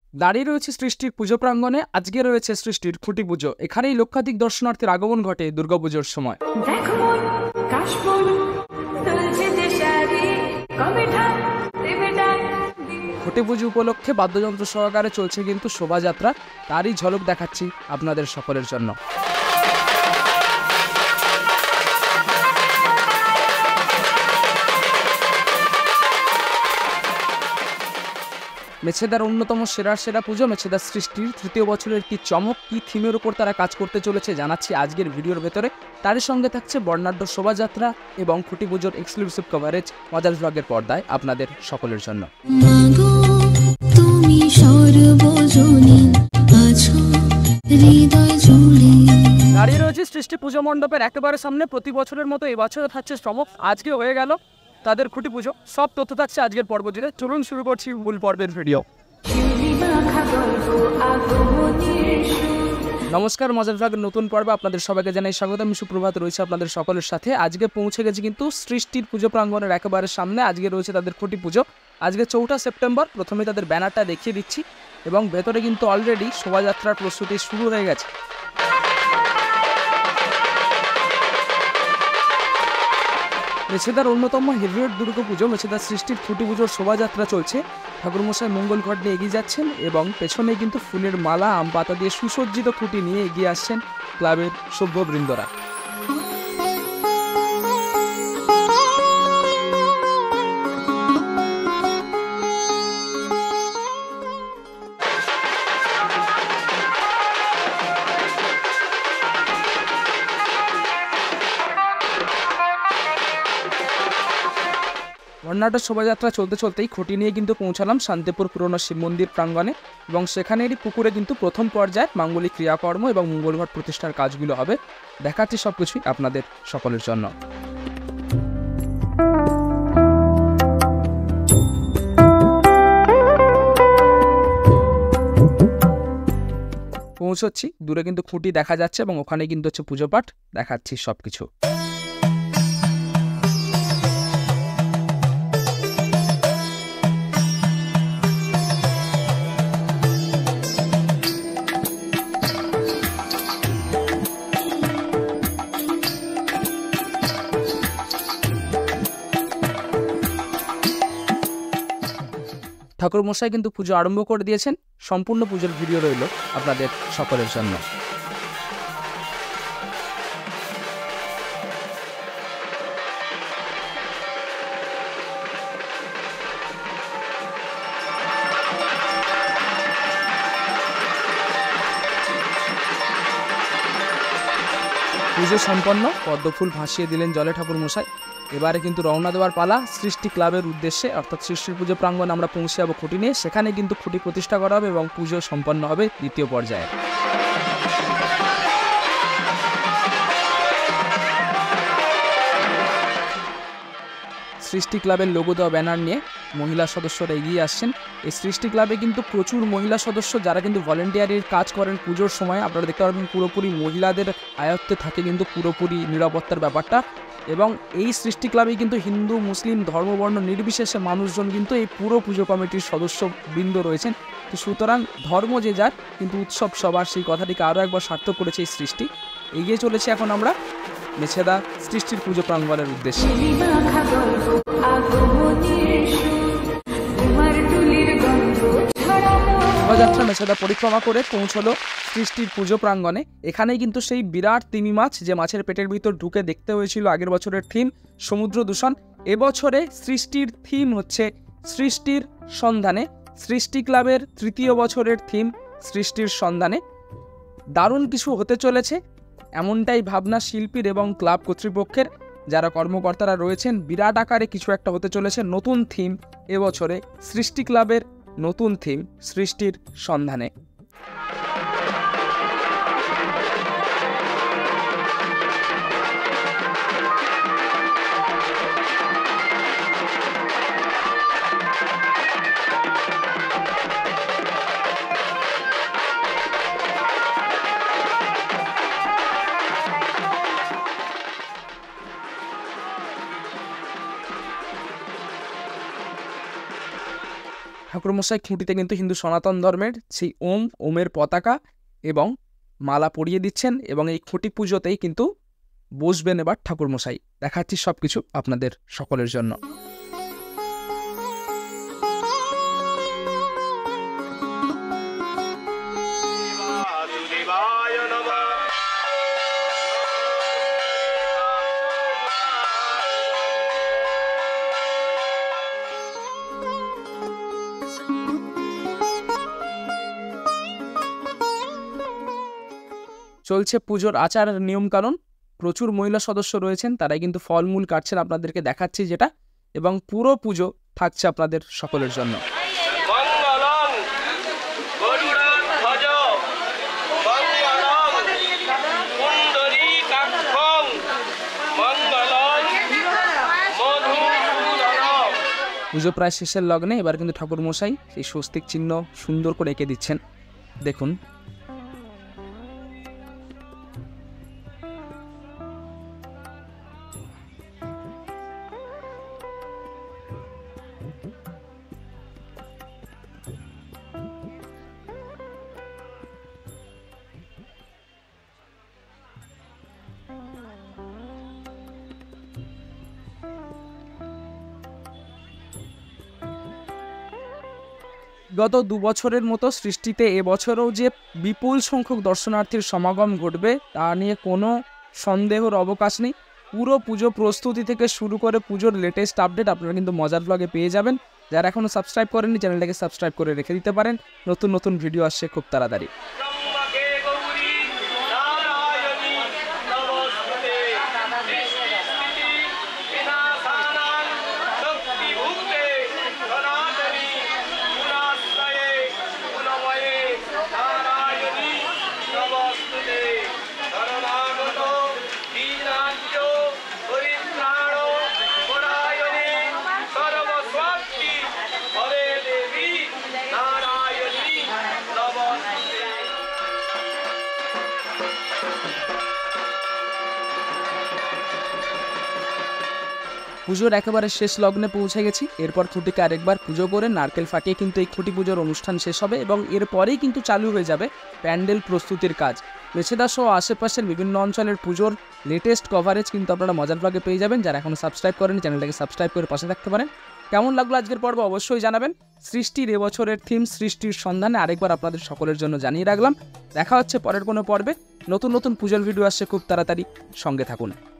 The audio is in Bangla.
দাঁড়িয়ে রয়েছে সৃষ্টির পুজো প্রাঙ্গণে। আজকে রয়েছে সৃষ্টির খুঁটি পুজো। এখানেই লক্ষাধিক দর্শনার্থীর আগমন ঘটে দুর্গাপুজোর সময়। খুঁটি পুজো উপলক্ষে বাদ্যযন্ত্র সহকারে চলছে কিন্তু শোভাযাত্রা। তারই ঝলক দেখাচ্ছি আপনাদের সকলের জন্য। মেছেদার অন্যতম সেরা পুজো মেছেদা সৃষ্টির তৃতীয় বছরের কি চমক, কি থিমের উপর তারা কাজ করতে চলেছে জানাচ্ছি আজকের ভিডিওর ভেতরে। তারই সঙ্গে থাকছে বর্ণাঢ্য শোভাযাত্রা এবং খুঁটি পুজোর এক্সক্লুসিভ কভারেজ মজার ব্লগের পর্দায় আপনাদের সকলের জন্য। দাঁড়িয়ে রয়েছে সৃষ্টি পুজো মণ্ডপের একেবারে সামনে। প্রতি বছরের মতো এবছর থাকছে চমক। আজকে হয়ে গেল তাদের খুঁটি পুজো। সব তথ্য থাকছে আজকের পর্ব জুড়ে। চলুন শুরু করছি মূল পর্বের ভিডিও। নমস্কার, মজার ব্লগের নতুন পর্বে আপনাদের সবাইকে জানাই স্বাগত। আমি সুপ্রভাত রয়েছে আপনাদের সকলের সাথে। আজকে পৌঁছে গেছি কিন্তু সৃষ্টির পুজো প্রাঙ্গণের একেবারে সামনে। আজকে রয়েছে তাদের খুঁটি পুজো। আজকে 4 সেপ্টেম্বর। প্রথমে তাদের ব্যানারটা দেখিয়ে দিচ্ছি এবং ভেতরে কিন্তু অলরেডি শোভাযাত্রার প্রস্তুতি শুরু হয়ে গেছে। মেছেদার অন্যতম হেভিওয়েট দুর্গা পুজো মেছেদা সৃষ্টির খুঁটি পুজোর শোভাযাত্রা চলছে। ঠাকুরমশাই মঙ্গল ঘট নিয়ে এগিয়ে যাচ্ছেন এবং পেছনে কিন্তু ফুলের মালা, আম পাতা দিয়ে সুসজ্জিত খুঁটি নিয়ে এগিয়ে আসছেন ক্লাবের সভ্যবৃন্দরা। বর্ণাঢ্য শোভাযাত্রা চলতে চলতেই খুঁটি নিয়ে কিন্তু পৌঁছালাম শান্তিপুর পুরনো শিব মন্দির প্রাঙ্গণে এবং সেখানেরই পুকুরে কিন্তু প্রথম পর্যায়ে মাঙ্গলিক ক্রিয়াকর্ম এবং মঙ্গলঘট প্রতিষ্ঠার কাজগুলো হবে। দেখাচ্ছি সবকিছুই আপনাদের সকলের জন্য। পৌঁছচ্ছি, দূরে কিন্তু খুঁটি দেখা যাচ্ছে এবং ওখানে কিন্তু হচ্ছে পুজো পাঠ। দেখাচ্ছি সবকিছু। ঠাকুরমশাই কিন্তু পুজো আরম্ভ করে দিয়েছেন। সম্পূর্ণ পুজোর ভিডিও রইল আপনাদের সকলের জন্য। পুজো সম্পন্ন, পদ্মফুল ভাসিয়ে দিলেন জলে ঠাকুরমশাই। এবারে কিন্তু রওনা দেওয়ার পালা সৃষ্টি ক্লাবের উদ্দেশ্যে, অর্থাৎ সৃষ্টির পুজো প্রাঙ্গণ আমরা পৌঁছে যাবো খুঁটি নিয়ে। সেখানে কিন্তু খুঁটি প্রতিষ্ঠা করা হবে এবং পুজো সম্পন্ন হবে দ্বিতীয় পর্যায়ে। সৃষ্টি ক্লাবের লোগো দেওয়া ব্যানার নিয়ে মহিলা সদস্যরা এগিয়ে আসছেন। এই সৃষ্টি ক্লাবে কিন্তু প্রচুর মহিলা সদস্য যারা কিন্তু ভলেন্টিয়ারের কাজ করেন পুজোর সময়। আপনারা দেখতে পারবেন পুরোপুরি মহিলাদের আয়ত্তে থাকে কিন্তু পুরোপুরি নিরাপত্তার ব্যাপারটা। এবং এই সৃষ্টি ক্লাবে কিন্তু হিন্দু মুসলিম ধর্মবর্ণ নির্বিশেষে মানুষজন কিন্তু এই পুরো পুজো কমিটির সদস্যবৃন্দ রয়েছেন। তো সুতরাং ধর্ম যে যার, কিন্তু উৎসব সবার, সেই কথাটিকে আরও একবার সার্থক করেছে এই সৃষ্টি। এগিয়ে চলেছে এখন আমরা মেছেদা সৃষ্টির পুজো প্রাঙ্গণের উদ্দেশ্যে। শোভাযাত্রা মেছেদা পরিক্রমা করে পৌঁছলো সৃষ্টির পুজো প্রাঙ্গণে। এখানেই কিন্তু সেই বিরাট তিমি মাছ, যে মাছের পেটের ভিতর ঢুকে দেখতে হয়েছিল আগের বছরের থিম সমুদ্র দূষণ, এবছরে সৃষ্টির থিম হচ্ছে সৃষ্টির সন্ধানে। সৃষ্টি ক্লাবের তৃতীয় বছরের থিম সৃষ্টির সন্ধানে। দারুণ কিছু হতে চলেছে এমনটাই ভাবনা শিল্পীর এবং ক্লাব কর্তৃপক্ষের, যারা কর্মকর্তারা রয়েছেন। বিরাট আকারে কিছু একটা হতে চলেছে। নতুন থিম এবছরে সৃষ্টি ক্লাবের, নতুন থিম সৃষ্টির সন্ধানে। ঠাকুরমশাই খুঁটিতে কিন্তু হিন্দু সনাতন ধর্মের সেই ওমের পতাকা এবং মালা পরিয়ে দিচ্ছেন এবং এই খুঁটি পুজোতেই কিন্তু বসবেন এবার ঠাকুরমশাই। দেখাচ্ছি সব কিছু আপনাদের সকলের জন্য। চলছে পুজোর আচার নিয়মকানুন। প্রচুর মহিলা সদস্য রয়েছেন, তারাই কিন্তু ফলমূল কাটছেন, আপনাদেরকে দেখাচ্ছি যেটা, এবং পুরো পুজো থাকছে আপনাদের সকলের জন্য। পুজো প্রায় শেষের লগ্নে এবার কিন্তু ঠাকুরমশাই সেই স্বস্তিক চিহ্ন সুন্দর করে এঁকে দিচ্ছেন। দেখুন গত 2 বছরের মতো সৃষ্টিতে এবছরও যে বিপুল সংখ্যক দর্শনার্থীর সমাগম ঘটবে তা নিয়ে কোনো সন্দেহের অবকাশ নেই। পুরো পুজো প্রস্তুতি থেকে শুরু করে পুজোর লেটেস্ট আপডেট আপনারা কিন্তু মজার ব্লগে পেয়ে যাবেন। যারা এখনও সাবস্ক্রাইব করেননি চ্যানেলটাকে সাবস্ক্রাইব করে রেখে দিতে পারেন, নতুন নতুন ভিডিও আসছে খুব তাড়াতাড়ি। পুজোর একেবারে শেষ লগ্নে পৌঁছে গেছি। এরপর খুঁটিকে আরেকবার পুজো করে নারকেল ফাটিয়ে কিন্তু এই খুঁটি পুজোর অনুষ্ঠান শেষ হবে এবং এরপরেই কিন্তু চালু হয়ে যাবে প্যান্ডেল প্রস্তুতির কাজ। মেছেদা সহ আশেপাশের বিভিন্ন অঞ্চলের পুজোর লেটেস্ট কভারেজ কিন্তু আপনারা মজার ব্লগে পেয়ে যাবেন। যারা এখনও সাবস্ক্রাইব করেন চ্যানেলটাকে সাবস্ক্রাইব করে পাশে থাকতে পারেন। কেমন লাগলো আজকের পর্ব অবশ্যই জানাবেন। সৃষ্টির এবছরের থিম সৃষ্টির সন্ধানে আরেকবার আপনাদের সকলের জন্য জানিয়ে রাখলাম। দেখা হচ্ছে পরের কোনো পর্বে। নতুন নতুন পুজোর ভিডিও আসছে খুব তাড়াতাড়ি, সঙ্গে থাকুন।